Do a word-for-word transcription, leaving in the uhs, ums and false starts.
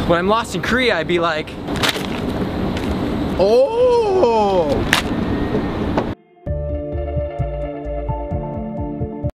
when I'm lost in Korea, I'd be like, oh.